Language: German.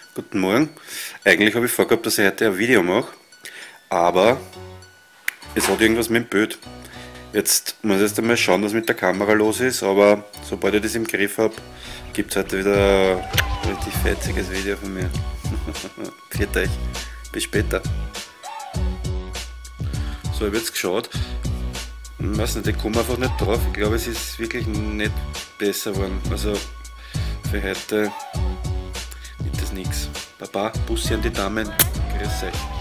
Guten Morgen. Eigentlich habe ich vorgehabt, dass ich heute ein Video mache, aber es hat irgendwas mit dem Bild. Jetzt muss ich erst einmal schauen, was mit der Kamera los ist, aber sobald ich das im Griff habe, gibt es heute wieder ein richtig fetziges Video von mir. Pfiat euch. Bis später. So, ich habe jetzt geschaut. Ich weiß nicht, ich komme einfach nicht drauf. Ich glaube, es ist wirklich nicht besser geworden. Also für heute wird das nichts. Baba, Bussi an die Damen. Grüß euch.